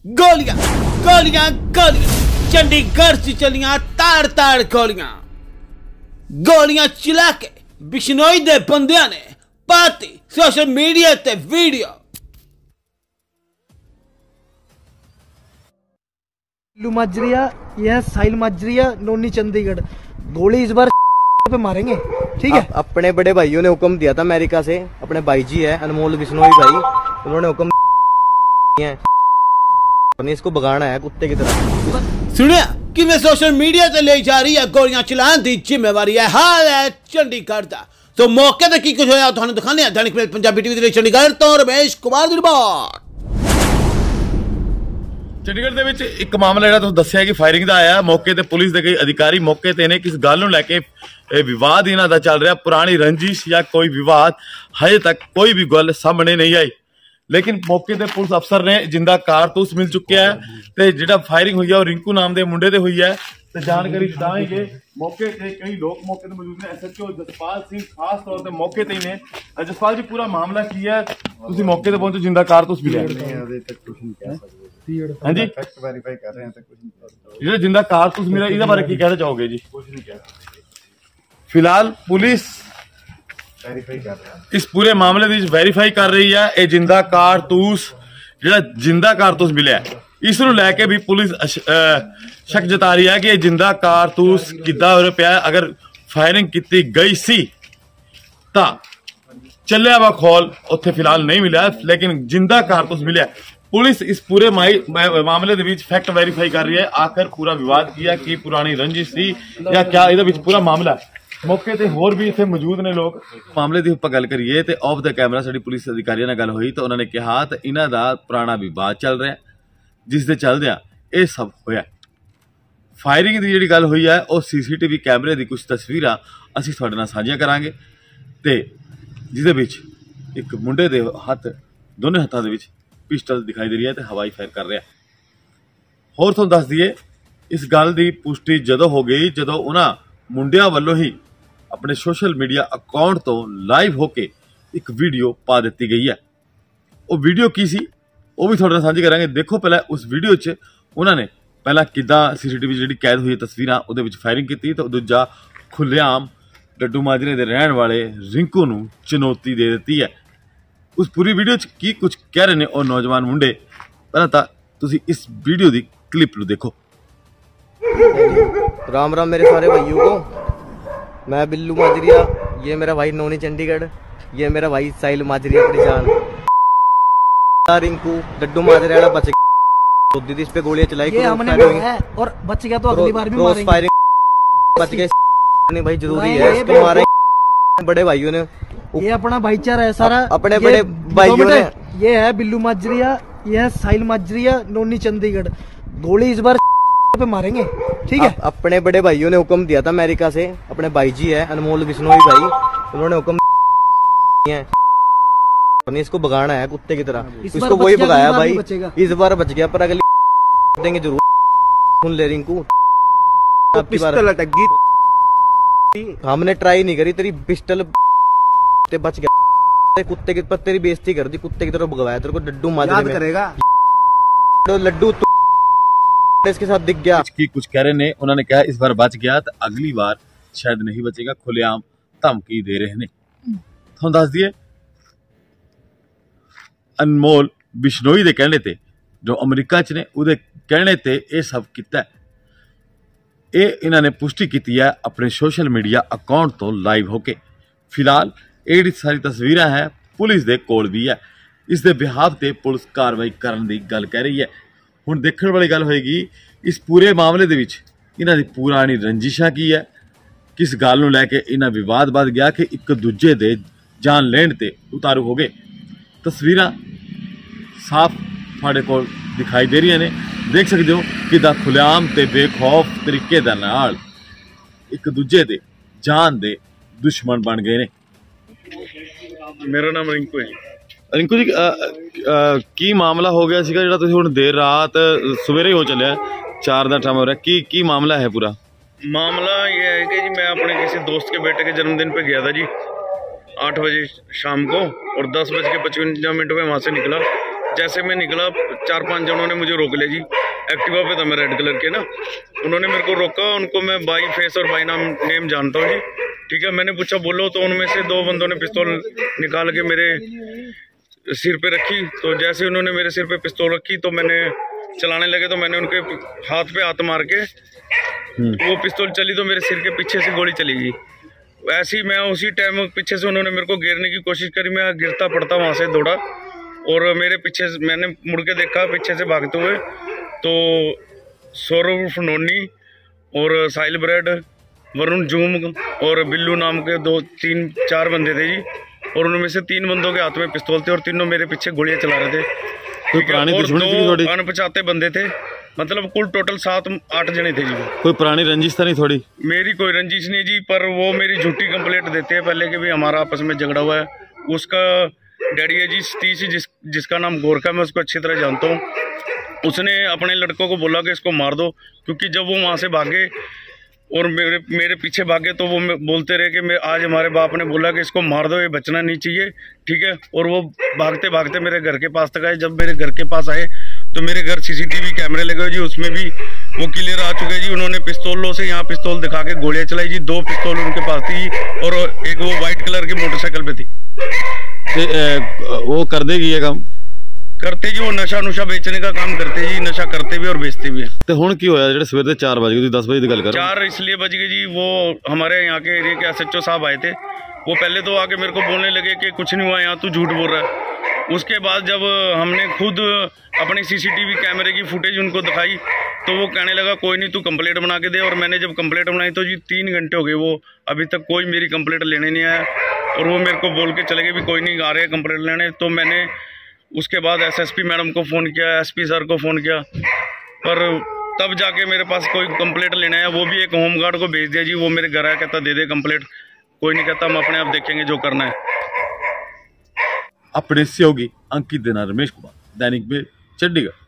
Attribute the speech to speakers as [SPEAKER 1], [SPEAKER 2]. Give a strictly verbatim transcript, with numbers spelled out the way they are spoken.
[SPEAKER 1] गोलियां गोलियां गोलियां चंडीगढ़ से चलियां ताड़ ताड़ गोलियां गोलियां चला के बिश्नोई दे बंदियां ने पाती सोशल मीडिया ते वीडियो।
[SPEAKER 2] माजरिया यह साहिल माजरिया नोनी चंडीगढ़ गोली इस बार पे मारेंगे, ठीक है।
[SPEAKER 3] अपने बड़े भाइयों ने हुक्म दिया था अमेरिका से, अपने भाई जी है अनमोल बिश्नोई भाई, उन्होंने हुक्म दिया है इसको भगाना है कुत्ते की तरह।
[SPEAKER 1] सुनिया कि मैं सोशल मीडिया से ले जा रही है गोलियां चलाने की जिम्मेवारी है हाल है चंडीगढ़ का। तो मौके ते की कुछ होया तुहानू दिखाने हैं। दैनिक मेल पंजाबी टीवी ਦੇ चंडीगढ़ तो रमेश कुमार ਦੀ ਰਿਪੋਰਟ।
[SPEAKER 4] ਚੰਡੀਗੜ੍ਹ ਦੇ ਵਿੱਚ ਇੱਕ ਮਾਮਲਾ ਜਿਹੜਾ ਤੁਹਾਨੂੰ ਦੱਸਿਆ ਕਿ ਫਾਇਰਿੰਗ ਦਾ ਆਇਆ, ਮੌਕੇ ਤੇ ਪੁਲਿਸ ਦੇ ਕਈ ਅਧਿਕਾਰੀ ਮੌਕੇ ਤੇ ਨੇ। ਕਿਸ ਗੱਲ ਨੂੰ ਲੈ ਕੇ ਇਹ ਵਿਵਾਦ ਇਹਨਾਂ ਦਾ ਚੱਲ ਰਿਹਾ, ਪੁਰਾਣੀ ਰੰਜਿਸ਼ ਜਾਂ ਕੋਈ ਵਿਵਾਦ, ਹਜੇ ਤੱਕ ਕੋਈ ਵੀ ਗੱਲ ਸਾਹਮਣੇ ਨਹੀਂ ਆਈ। लेकिन मौके ते पुलिस अफसर ने जिंदा कारतूस मिल चुके है ते जिहड़ा फायरिंग हुई है वो रिंकू नाम दे मुंडे ते हुई है ते जानकारी छुड़ाएंगे। मौके ते कई लोग मौके ते मौजूद ने। एसएचओ जसपाल सिंह खास तौर ते मौके ते ही ने। जसपाल जी पूरा मामला की है, तुसीं मौके ते पहुंचे, जिंदा कारतूस मिले अजे तक कुछ नहीं कह सकदे। हां जी फैक्ट वेरीफाई कर रहे हैं, तक कुछ नहीं कह सकदे। जिहड़ा जिंदा कारतूस मिला इहदे बारे की कहना चाहोगे जी? कुछ नहीं कह सकदे। फिलहाल पुलिस वेरीफाई कर रहे हैं, इस पूरे मामले ਦੀ ਵੈਰੀਫਾਈ ਕਰ ਰਹੀ ਹੈ। ਇਹ ਜਿੰਦਾ ਕਾਰਤੂਸ ਜਿਹੜਾ ਜਿੰਦਾ ਕਾਰਤੂਸ ਮਿਲਿਆ ਇਸ ਨੂੰ ਲੈ ਕੇ ਵੀ ਪੁਲਿਸ ਸ਼ੱਕ ਜਤਾ ਰਹੀ ਹੈ ਕਿ ਇਹ ਜਿੰਦਾ ਕਾਰਤੂਸ ਕਿੱਦਾਂ ਹੋ ਪਿਆ। ਅਗਰ ਫਾਇਰਿੰਗ ਕੀਤੀ ਗਈ ਸੀ ਤਾਂ ਚੱਲਿਆ ਵਾ ਖੋਲ ਉੱਥੇ ਫਿਲਹਾਲ ਨਹੀਂ ਮਿਲਿਆ, ਲੇਕਿਨ ਜਿੰਦਾ ਕਾਰਤੂਸ ਮਿਲਿਆ। ਪੁਲਿਸ ਇਸ ਪੂਰੇ ਮਾਮਲੇ ਦੇ ਵਿੱਚ ਫੈਕਟ ਵੈਰੀਫਾਈ ਕਰ ਰਹੀ ਹੈ। ਆਖਰ ਪੂਰਾ ਵਿਵਾਦ ਕੀ ਹੈ, ਕੀ ਪੁਰਾਣੀ ਰੰਜਿਸ਼ ਸੀ ਜਾਂ ਕਿਆ ਇਹਦੇ ਵਿੱਚ ਪੂਰਾ ਮਾਮਲਾ। मौके ते होर भी इत्थे मौजूद ने लोग। मामले की आपां गल करिए तो ऑफ द कैमरा साडी पुलिस अधिकारियों नाल गल हुई तो उन्होंने कहा तो इन्हां दा पुराना विवाद चल रहा जिस दे चलदियां ये सब होया। फायरिंग की जिहड़ी गल हुई है वो सीसीटीवी कैमरे की कुछ तस्वीरां असीं तुहाडे नाल साझियां करांगे ते जिस दे विच एक मुंडे दे हत्थ दोनों हत्थां दे विच पिस्टल दिखाई दे रही है तो हवाई फायर कर रहा। होर तुहानूं दस दईए इस गल की पुष्टि जदों हो गई जदों उन्हां मुंडियां वल्लों ही अपने सोशल मीडिया अकाउंट तो लाइव होके एक वीडियो पा दी गई है। वो वीडियो की सी वो भी थोड़ा साझी करांगे। देखो पहले उस वीडियो च उन्होंने पहला किदा सीसीटीवी जी कैद हुई तस्वीर वो फायरिंग की तो दूजा खुलेआम डड्डू माजरे के रहने वाले रिंकू नूं चुनौती दे दी है। उस पूरी वीडियो च की कुछ कह रहे हैं और नौजवान मुंडे, पहला तो तुसीं इस वीडियो की क्लिप नूं देखो।
[SPEAKER 3] राम राम मेरे सारे भाइयों को, मैं बिल्लू माजरिया, ये मेरा भाई नोनी चंडीगढ़, ये मेरा भाई साहिल माजरिया अपनी जान। रिंकू डड्डू माजरे वाला बच गया, दीदी इस पे गोलियां चलाई
[SPEAKER 2] ये हमने है और बच गया तो अगली बार भी मारेंगे।
[SPEAKER 3] फायरिंग बच गए नहीं भाई, जरूरी है इसको मारेंगे। बड़े भाइयों ने
[SPEAKER 2] ये अपना भाईचारा है सारा,
[SPEAKER 3] अपने बड़े भाइयों ने।
[SPEAKER 2] ये है बिल्लू माजरिया, ये है साहिल माजरिया नोनी चंडीगढ़ गोली इस बार पे मारेंगे, ठीक है।
[SPEAKER 3] अपने बड़े भाइयों ने हुक्म दिया था अमेरिका से, अपने भाई जी है अनमोल बिश्नोई भाई, उन्होंने हुक्म दिया है इसको भगाना है कुत्ते की तरह। इसको वही भगाया भाई, इस बार बच गया पर अगली देंगे जरूर। सुन ले रिंकू, पिस्टल अटक गई, हमने ट्राई नहीं करी, तेरी पिस्टल ते बच गया। कुत्ते के पर तेरी बेइज्जती कर दी, कुत्ते की तरह भगवाया तेरे को डड्डू माजरे में करेगा लड्डू इसके साथ दिख गया।
[SPEAKER 4] की कुछ कह रहे ने उन्होंने कहा इस बार बच गया तो अगली बार शायद नहीं बचेगा। खुलेआम धमकी दे रहे ने। तुहानूं दस दिए अनमोल बिश्नोई दे कहने ते जो अमरीका च ने उहदे कहने ते ये सब किया। ये इन्होंने पुष्टि की है अपने सोशल मीडिया अकाउंट तो लाइव होके। फिलहाल ये सारी तस्वीर है पुलिस दे कोल भी है। इस दे बिहाफ ते पुलिस कार्रवाई करने की गल कह रही है। हुण देखने वाली गल होएगी इस पूरे मामले दे विच इन्हां दी पुरानी रंजिशां की है, किस गल नूं लैके इन्हां विवाद वध गया कि एक दूजे दे जान लैण ते उतारू हो गए। तस्वीरां साफ तुहाडे कोल दिखाई दे रही ने, देख सकते हो किदां खुलेआम ते बेखौफ तरीके दे नाल एक दूजे दे जान दे दुश्मन बन गए ने।
[SPEAKER 5] मेरा नाम रिंकू है।
[SPEAKER 4] रिंकू जी की मामला हो गया सीगा जिहड़ा तुसीं हुण देर रात सवेरे हो चलिया चार दा टाइम हो रहा, की की मामला है पूरा?
[SPEAKER 5] मामला ये है कि जी मैं अपने किसी दोस्त के बेटे के जन्मदिन पे गया था जी आठ बजे शाम को और दस बज के पचवंजा मिनट में वहाँ से निकला जैसे मैं निकला चार पांच जनों ने मुझे रोक लिया जी। एक्टिवा पे था मैं रेड कलर के ना, उन्होंने मेरे को रोका। उनको मैं बाई फेस और बाई नाम नेम जानता हूँ जी, ठीक है। मैंने पूछा बोलो, तो उनमें से दो बंदों ने पिस्तौल निकाल के मेरे सिर पे रखी। तो जैसे उन्होंने मेरे सिर पे पिस्तौल रखी तो मैंने चलाने लगे, तो मैंने उनके हाथ पे हाथ मार के वो पिस्तौल चली तो मेरे सिर के पीछे से गोली चली गई। ऐसे ही मैं उसी टाइम पीछे से उन्होंने मेरे को गिरने की कोशिश करी, मैं गिरता पड़ता वहाँ से दौड़ा और मेरे पीछे से मैंने मुड़ के देखा पीछे से भागते हुए, तो सौरभ फनोनी और साहिल ब्रेड, वरुण जूम और बिल्लू नाम के दो तीन चार बंदे थे जी। और उनमें से तीन बंदों के हाथ में पिस्तौल थे और तीनों मेरे पीछे गोलियां चला रहे थे।
[SPEAKER 4] कोई पुरानी
[SPEAKER 5] और
[SPEAKER 4] दुश्मनी थी थोड़ी?
[SPEAKER 5] दो अनपछाते बंदे थे, मतलब कुल टोटल सात आठ जने थे जी।
[SPEAKER 4] कोई पुरानी रंजिश था नहीं थोड़ी?
[SPEAKER 5] मेरी कोई रंजिश नहीं जी, पर वो मेरी झूठी कंप्लेंट देते हैं पहले कि भी हमारा आपस में झगड़ा हुआ है। उसका डैडी है जी सतीश, जिस जिसका नाम गोरखा, मैं उसको अच्छी तरह जानता हूँ। उसने अपने लड़कों को बोला कि इसको मार दो, क्योंकि जब वो वहाँ से भागे और मेरे मेरे पीछे भागे तो वो बोलते रहे कि मैं आज हमारे बाप ने बोला कि इसको मार दो, ये बचना नहीं चाहिए, ठीक है। और वो भागते भागते मेरे घर के पास तक आए। जब मेरे घर के पास आए तो मेरे घर सीसीटीवी कैमरे लगे जी, उसमें भी वो क्लियर आ चुके जी। उन्होंने पिस्तौलों से यहाँ पिस्तौल दिखा के गोलियां चलाई जी। दो पिस्तौल उनके पास थी और एक वो व्हाइट कलर की मोटरसाइकिल पे थी।
[SPEAKER 4] ते, ए, वो कर देगी ये काम?
[SPEAKER 5] करते जी, वो नशा नुशा बेचने का काम करते जी, नशा करते भी और बेचते भी।
[SPEAKER 4] ਤੇ ਹੁਣ ਕੀ ਹੋਇਆ ਜਿਹੜੇ ਸਵੇਰ ਦੇ चार बज गए, दस बजे ਦੀ ਗੱਲ कर?
[SPEAKER 5] चार इसलिए बज गए जी, वो हमारे यहाँ के एरिया के एसएचओ साहब आए थे। वो पहले तो आके मेरे को बोलने लगे कि कुछ नहीं हुआ यहाँ, तू झूठ बोल रहा है। उसके बाद जब हमने खुद अपनी सीसीटीवी कैमरे की फुटेज उनको दिखाई तो वो कहने लगा कोई नहीं, तू कंप्लेंट बना के दे। और मैंने जब कंप्लेंट बनाई तो जी तीन घंटे हो गए, वो अभी तक कोई मेरी कंप्लेंट लेने नहीं आया। और वो मेरे को बोल के चले गए भी कोई नहीं आ रहे कंप्लेंट लेने। तो मैंने उसके बाद एसएसपी मैडम को फ़ोन किया, एसपी सर को फ़ोन किया, पर तब जाके मेरे पास कोई कंप्लेंट लेने आया। वो भी एक होमगार्ड को भेज दिया जी, वो मेरे घर आया, कहता दे दे कंप्लेंट। कोई नहीं, कहता हम अपने आप देखेंगे जो करना है।
[SPEAKER 4] अपने सहयोगी अंकित देना, रमेश कुमार, दैनिक में चंडीगढ़।